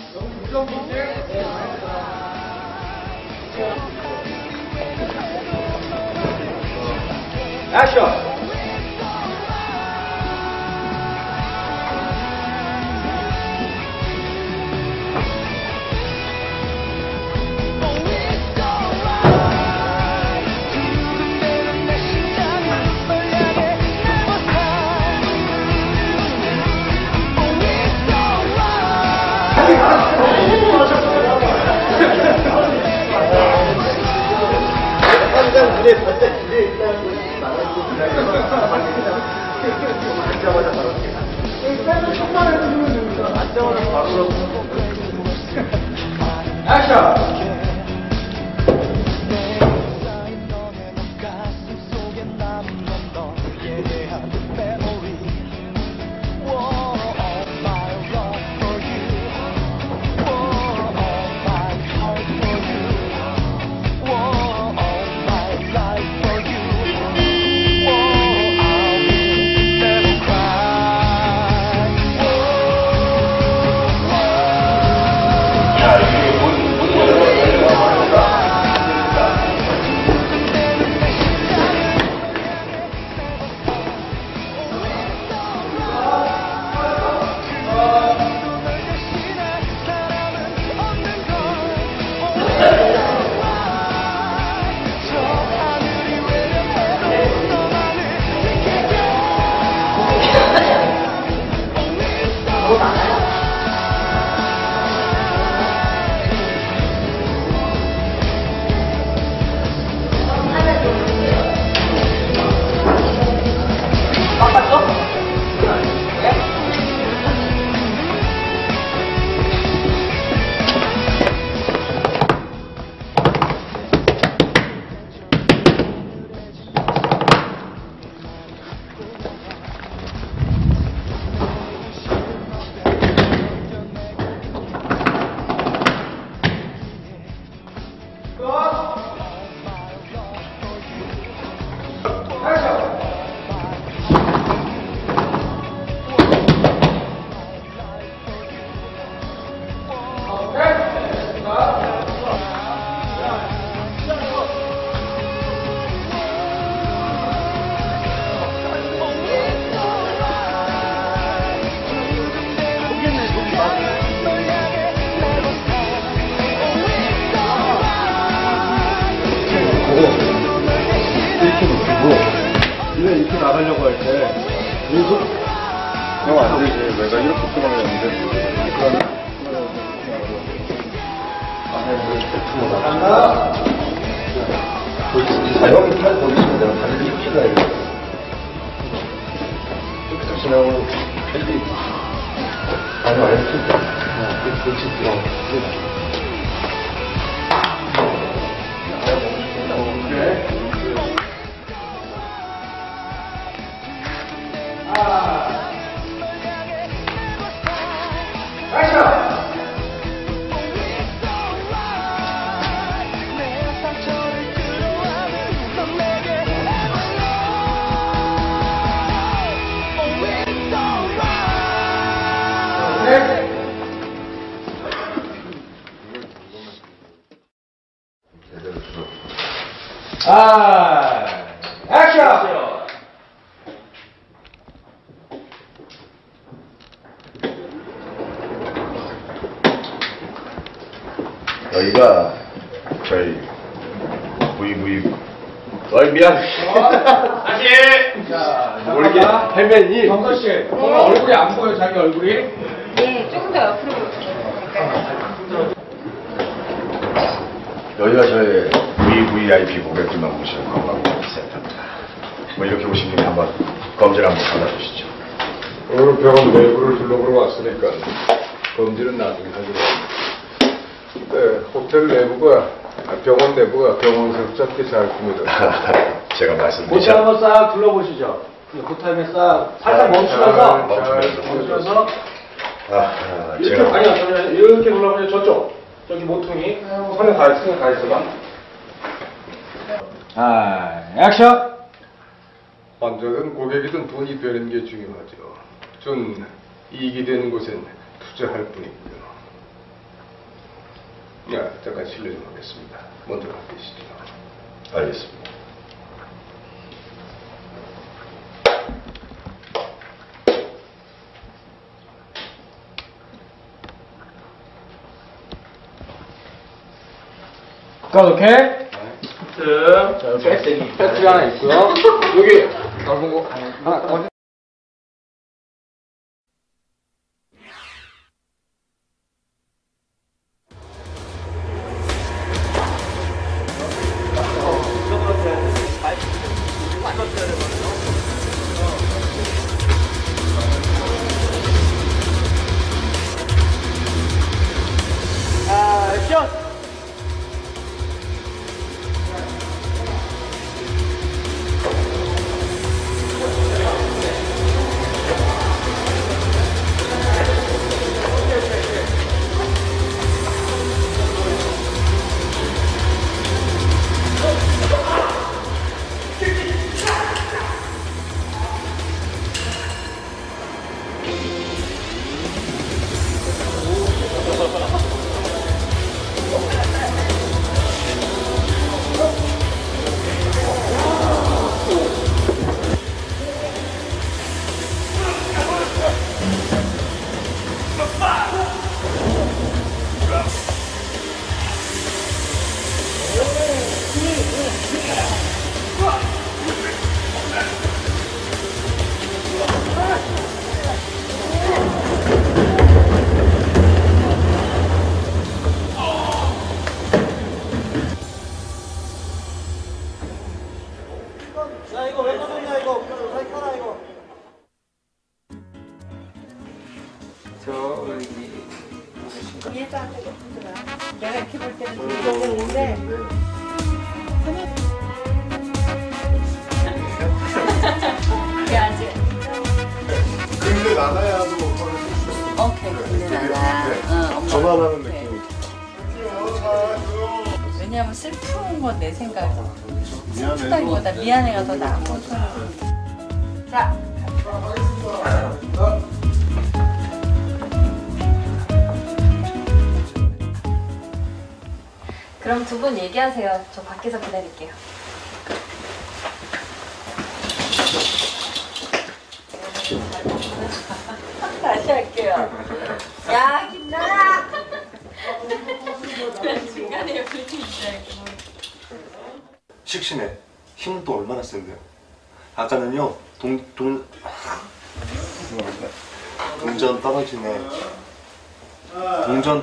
액션! 앉자마자 바로 일단은 첫만 해주면 됩니다. 앉자마자 바로 액션! 이렇게 나가려고 할 때, 계속, 형 안 되지. 내가 이렇게 들어가면 안 돼. 형이 팔 보이시면 내가 다리를 이렇게 가야 돼. 이렇게 다시 나오면, 헬리. 아니, 이렇게. 그렇지, 들어. 액션! 여기가 저희 미안. 다시. 자, 모르게 헬멧이 정서 씨, 얼굴이 안 보여 자기 얼굴이? 네, 조금 더 옆으로 보여주세요. 여기가 저희 VVIP 고객들만 모시는 관광센터입니다. 뭐 이렇게 오신 분이 한번 검질 한번 받아주시죠. 오늘 병원 내부를 둘러보러 왔으니까 검질은 나중에 하기로 합니다. 네, 호텔 내부가 병원 내부가 병원스럽게 잘 꾸며졌습니다. 제가 호텔 말씀드리죠. 한번 싹 둘러보시죠. 호텔에 싹 살짝 멈추면서 멈추면서. 이렇게 제가 아니요 저는 이렇게 둘러보세요. 저쪽 저기 모퉁이 손에 가 있어봐. 액션. 환자든 고객이든 돈이 되는 게 중요하죠. 전 이익이 되는 곳엔 투자할 뿐이고요. 야, 잠깐 실례 좀 하겠습니다. 먼저 가 계시죠. 알겠습니다. 오케이? 자, 배터리 하나 있고요. 여기 넓은 거 하나. 내가 이렇게 볼 때는 좋은데 그게 아직 근데 나가야도 오케이 근데 나가 전환하는 느낌. 왜냐면 슬픈 건 내 생각이 미안해. 슬프다기보다 미안해가 더 나고 자 그럼 두 분 얘기하세요. 저 밖에서 기다릴게요. 다시 할게요. 야, 김나라! 중간에 불이 있어요. 식신에 힘은 또 얼마나 센데요? 아까는요 동전 떨어지네. 동전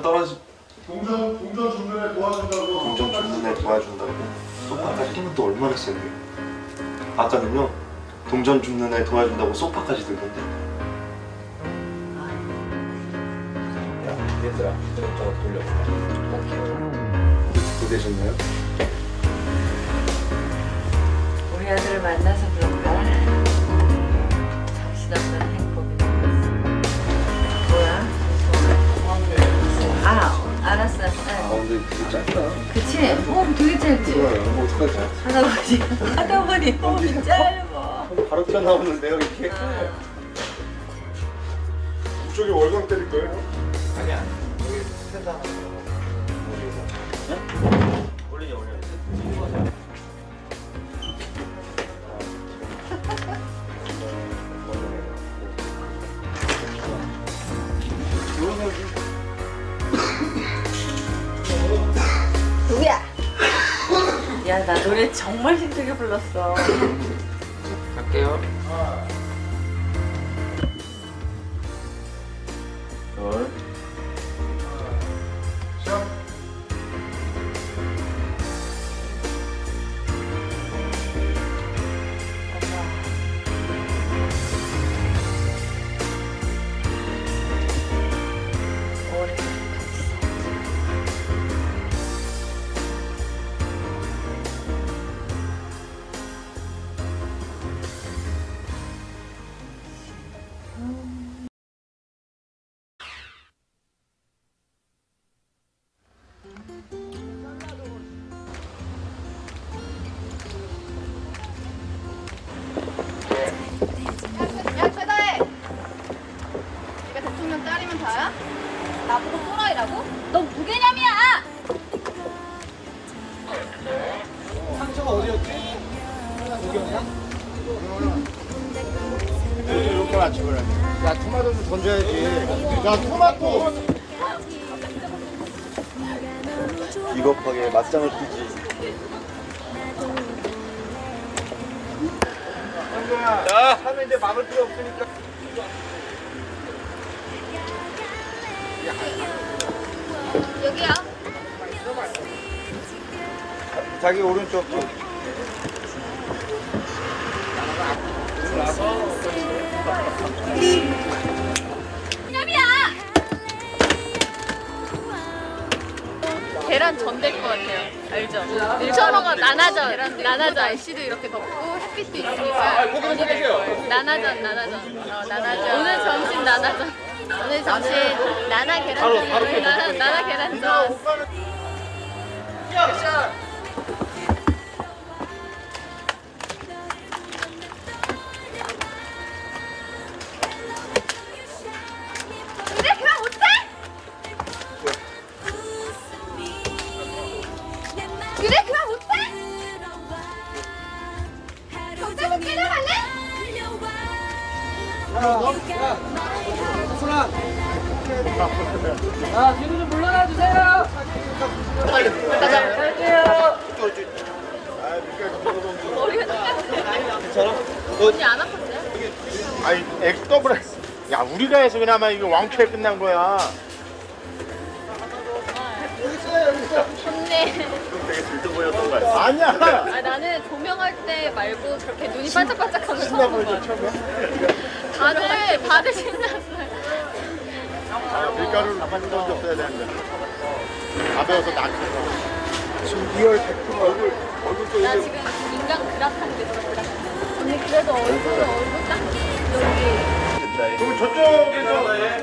줍는 애 도와준다고. 소파까지 힘은 또 얼마나 센데요? 아까는요 동전 줍는 애 도와준다고 소파까지 들던데. 얘들아, 저거 돌려볼까? 되셨나요? 우리 아들을 만나서 그런가? 정신없는 행복이 뭐야? 알았어. 근데 되게 짧다. 그치? 호흡 되게 짧지? 뭐 어떡하지? 하다 보니 호흡이 짧아. 바로 튀어나오는데요 이렇게? 이쪽에 월광 때릴 거예요? 아니야. 여기 스탠드 하나 올리자. 누구야? 야, 나 노래 정말 힘들게 불렀어. 갈게요. 야, 최다혜! 네가 대통령 딸이면 다야? 나보고 또라이라고? 넌 무개념이야! 맞춰보라. 야, 토마토 좀 던져야지. 야, 토마토! 비겁하게 맞짱을 뜨지. 자, 하면 이제 막을 필요 없으니까. 여기요. 자기 오른쪽. 계란 전 될 것 같아요. 알죠? 일본어가 나나전. 나나전. 날씨도 이렇게 덥고 햇빛도 있으니까. 나나전. 나나전. 오늘 점심 나나전. 오늘 점심 나나 계란전. 나나 계란전. 근데 그만 못해? 그래 그만 못해? 경찰서 끌려갈래? 뒤로 좀 물러나 주세요. 머리가 똑같아. 언니 안 아팠어요? 아니, 엑더블. 야, 우리가 해서 그나마 이거 왕초에 끝난 거야. 좋네. 되게 들떠 보였던 거 같아. 아니야. 아, 나는 조명할 때 말고 그렇게 눈이 반짝반짝한 거 처음 봐. 다들 신났어요. 밀가루를 가만히 던졌어야 되는데. 가벼워서 낙해서. 지금 리얼 100% 얼굴 또 나 이제. 지금 인간 그라탕 됐어, 그라탕. 언니 그래도 얼굴 딱 여기. 그럼 저쪽에서